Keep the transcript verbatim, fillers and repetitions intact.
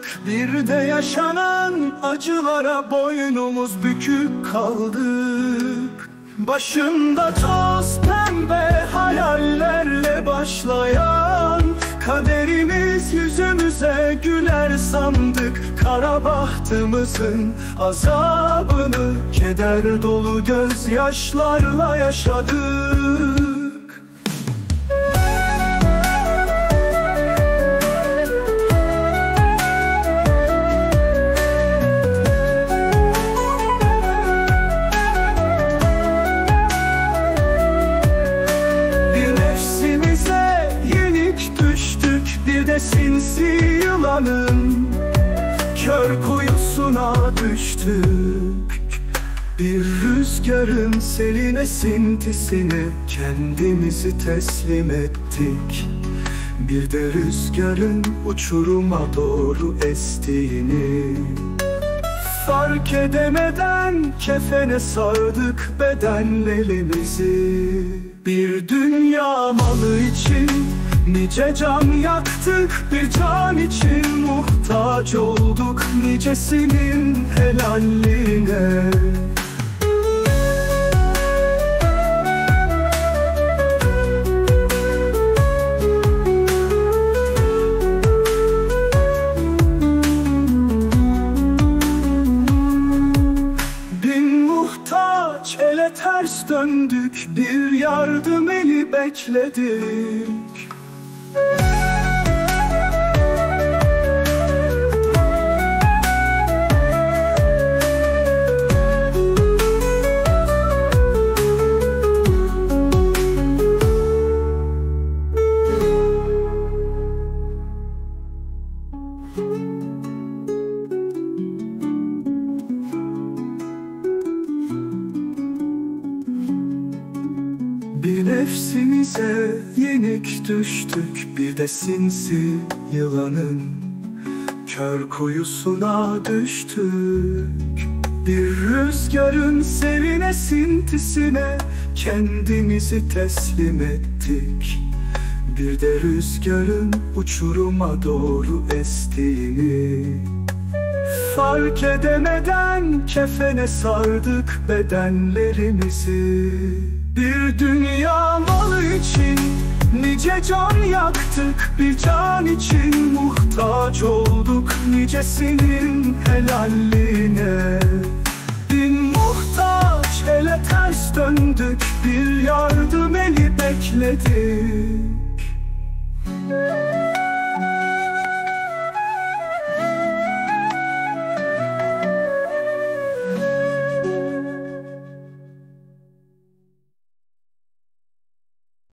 Bir de yaşanan acılara boynumuz bükük kaldık. Başında toz pembe hayallerle başlayan kaderimiz yüzümüze güler sandık. Kara bahtımızın azabını keder dolu gözyaşlarla yaşadık. Bir de sinsi yılanın kör kuyusuna düştük. Bir rüzgarın selin esintisine kendimizi teslim ettik. Bir de rüzgarın uçuruma doğru estiğini fark edemeden kefene sardık bedenlerimizi. Bir dünya malı için nice can yaktık, bir can için muhtaç olduk nicesinin helalliğine. Bin muhtaç ele ters döndük, bir yardım eli bekledik. Bir nefsimize yenik düştük, bir de sinsi yılanın kör kuyusuna düştük. Bir rüzgarın serin esintisine kendimizi teslim ettik. Bir de rüzgarın uçuruma doğru estiğini fark edemeden kefene sardık bedenlerimizi. Bir dünya malı için nice can yaktık, bir can için muhtaç olduk nicesinin helalliğine. Bin muhtaç ele ters döndük, bir yardım eli bekledik.